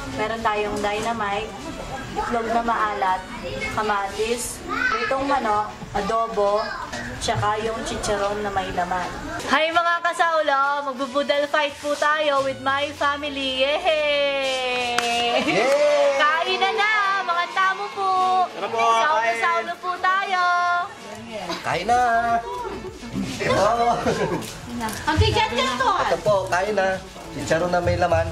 Meron tayong dynamite, itlog na maalat, kamatis, pritong manok, adobo, tsaka yung chicharon na may laman. Hi mga kasaulo! Magbubudal fight po tayo with my family! Yehey! Kain na! Mga tamo po! Saulo-saulo po tayo! Kain na! Ang tigat ka to! Ito po, kain na. Chicharon na may laman.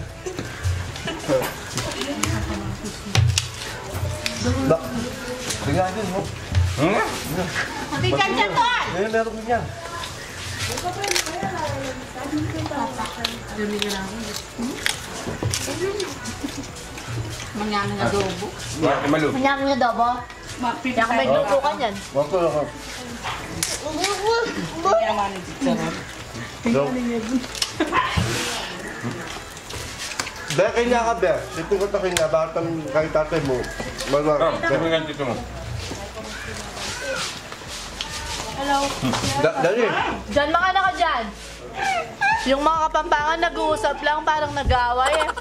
Bak, tingnan din mo. Ang tigat ka to! Meron din yan. Mangyaming adobo. Manyaming adobo? Kaya kung may lutukan yan. Wako lang ako. Dahil kanya ka, Ber. Sipin ko ito kanya. Bakit ang kahit tatay mo? Malwag. Tingnan dito mo. Hello? Dali. Diyan mga ka dyan. Yung mga kapampangan nag-uusap lang parang nag-away eh.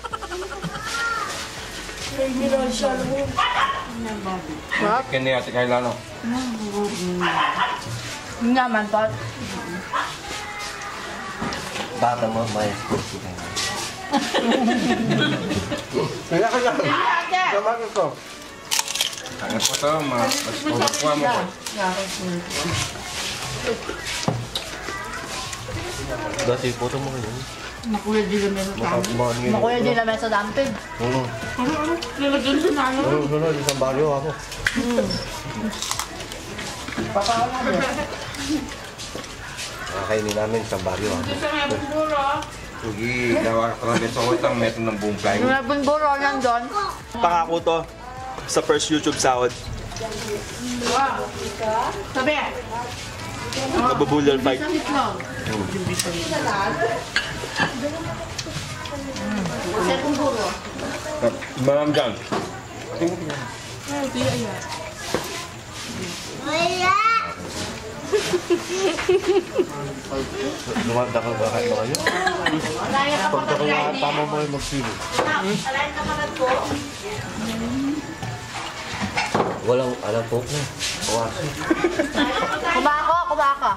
Kini ate Kailano. Yung naman po. Bata mo, may kaya kanya. Sama ko ito. Ano po ito? Mas mo po. Dati photo mo ngayon. Nakuya di kami sa kami. Makuya din naman sa dampid. Oo. Lalagyan sa nayo. Oo, isang baryo ako. Kakainin namin isang baryo ako. Sa nga buro. Ugi, dawa ka lang sa utang meron ng buong fly. Yung nagbunburo nandun. Pangako to sa first YouTube sahod. Sabi. Magbubulal fight. Isang itlog. Second buro. Maram dyan. Lumanda ka ba kayo? Pagka kaya tama mo yung magsilo. Walang alam po na. Kawasi. Kumako, kumaka.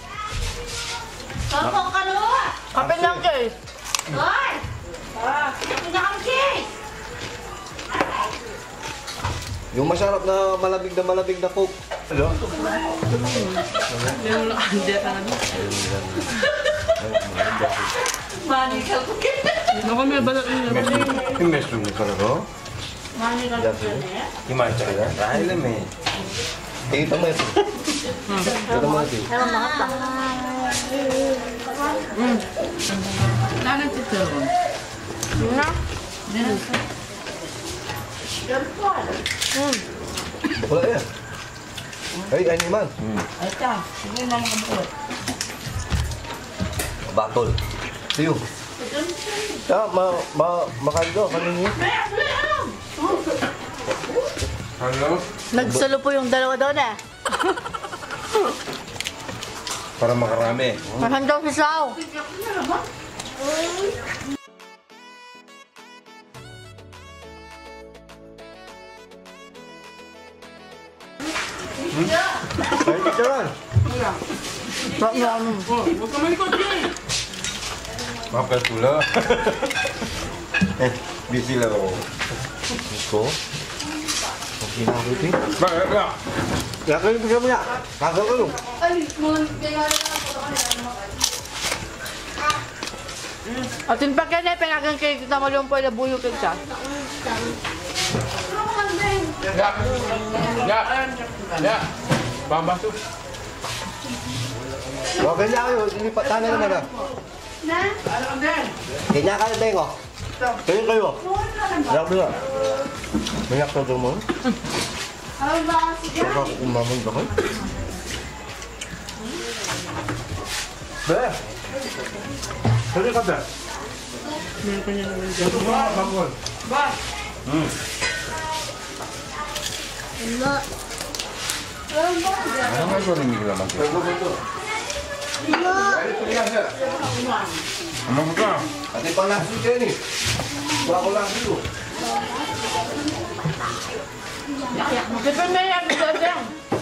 Kapong kalua. Kapin lang guys. Hoy! Pinakang-case! Yung masarap na malamig na coke. Hello? Yung under na ano. Manikal ko kita. Naku, may balat nyo naman. Yung meso mo ka na ko? Manikal ko kita. Iman ka na? Dahil lang eh. Ito mo ito. Ito mo ito. Pero mga ta. Lagan si Tero. Yun na. Wala yan. Ay, animal. Ay, ito. Sige na nakabukot. Batol. Tiyo. Makain ko. Kanina yun. Ano? Nagsulo po yung dalawa doon eh. Para makarami. Mahan daw si Sao. Ay, picturean. Huwag ka malikot din. Mapel pula. Busy lang ako. Ito. Ang kinabuti. Bakit ba? Kaya kayo bigyan mo niya. Kagaw ka nung. At yung pagkana, pinagang kayo kita malumpo na buyo kayo siya. Ya. Pambaso. O, ganyan kayo. Ilipat tayo naman na. Ganyan kayo, Tengo. Ganyan kayo. Ganyan kayo. Ganyan kayo mo. Baka kumamon ba kayo? Be! Ganyan ka, Be? Meron pa niya naman dyan. Ito ba? Bangol. Ba? Ano nga ito rin naman ito? Ano ba ka? Ate pang laso dyan eh. Bako lang dito. Depende na yan, dyan.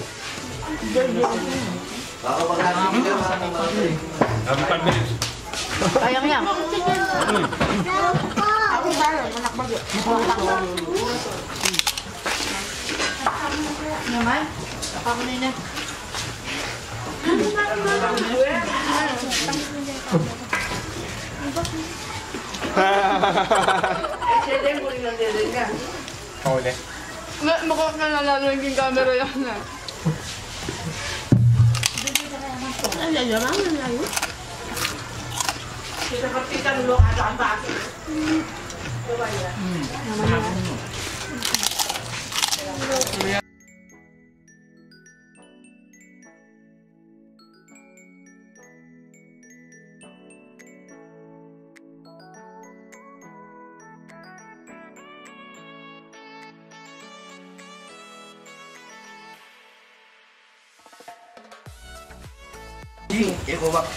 Sabi 5 minutes. Sayang yan. Naman? Ako na yun. Huli. Mukhang nalalagay yung camera yan na. Ikaw ba?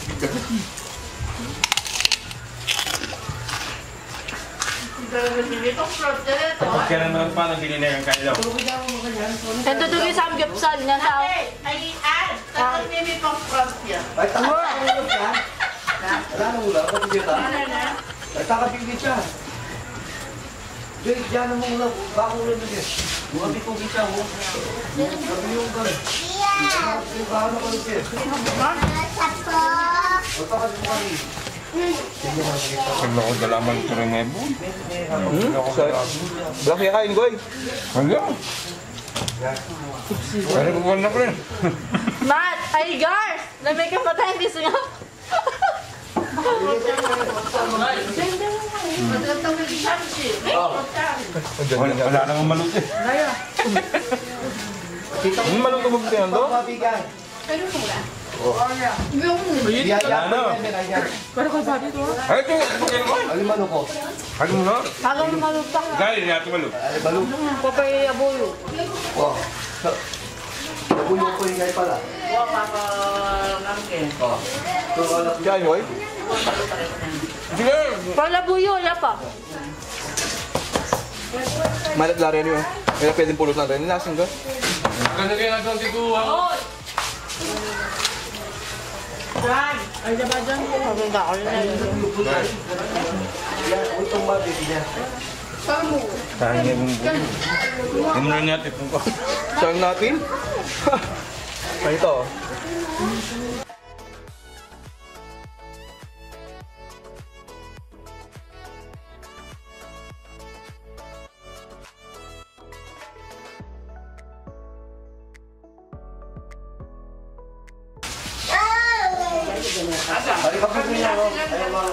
Kapag ka naman pa, nagbili na yung kailaw. Ito doon yung samgyupsal niya sa... Ay, tama ka ulam ka. Wala na ulam, kapigil ka. Ay, takapigil siya. Dek, dyan ang ulam. Baka ulam na dyan. Bukabi ko kita mo. Sabi yung ka. Yung kahano ka dyan. Bata ka dyan kami. Kaya ako dalaman ito rin ebo. Laki kain ko eh. Hanggang. Pero buwan na ko rin. Matt! Ay, Gars! Lamig ka pa tayo. Gusto nga. Wala nang malut eh. Maluto mo ba yan do? Pabigan. Ano? Pero kung sabi ko, Ay, ito. Pagkain ko. Alimano ko. Ano mo na? Bago malupa. Gaya niya ito malut. Alimano. Papay abuyo. Oh. Nabuyo ko yung gay pala. Oh. Kain ko eh. Sige. Palabuyo, wala pa. Malat lari niyo. Kaya pwedeng pulot lang rin. Nasaan ka? Ganda kayo natin tiguan. Ay, diba dyan? Sabi ka, ako na yun. Yan, itong mabili niya. Kaya niya yung buwan. Yung na niya tipong ko. Saan natin? Ay, ito. Balik ka po niya, no? Ayaw mo.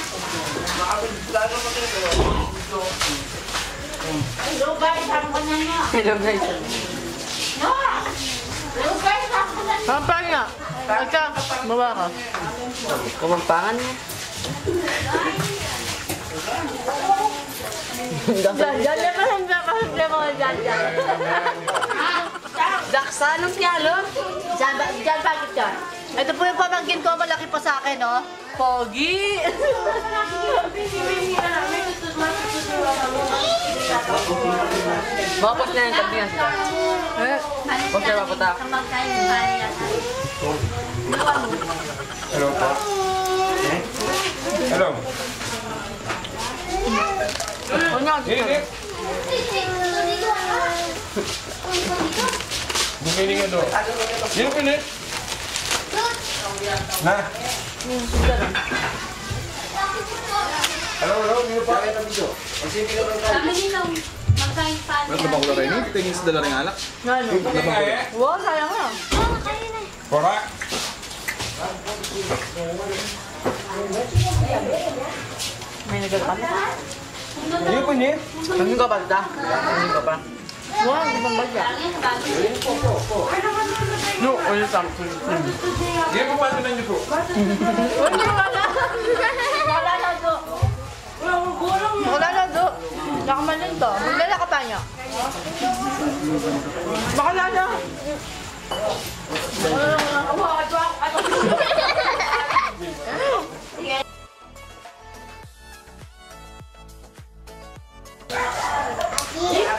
Pampang nga. Agka, baba ka. Kumampangan mo. Dyan na pa rin mga dyan. Daksa, anong tiyalo? Dyan, bakit ka? Ito po yung pamangkin ko, malaki pa sa akin, no? Pogi! bakit na yung tabi yan sila? Huwag kayo mapatak. Hello po. Hello. Hindi. Bumili nga doon. Sino pili? Na? Hello, hindi pa kayo tabi doon. Magsipin ka ba tayo? Kami din lang. Magkain pa. Ano ba ko na rin? Tingin sa dala rin anak. Ano? Wow, sayang nga. Oh, kayo na. Pora? May nagalapan na. Ayun po niya. Saan ka ba? Saan ka ba? Wow, di bang bagya? No, oil something. Hindi po paano na niyo po. Wala na. Wala na do. Wala na do. Nakamalin to. Magdala ka pa niya. Baka na na.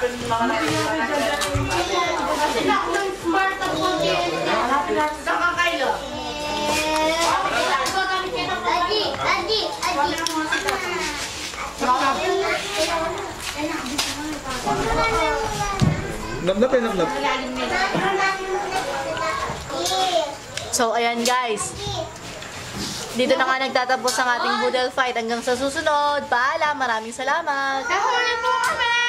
Nabnap eh, nabnap. So, ayan guys. Dito na nga nagtatapos ang ating Boodle fight. Hanggang sa susunod. Paalam. Maraming salamat. Nahuli po kami!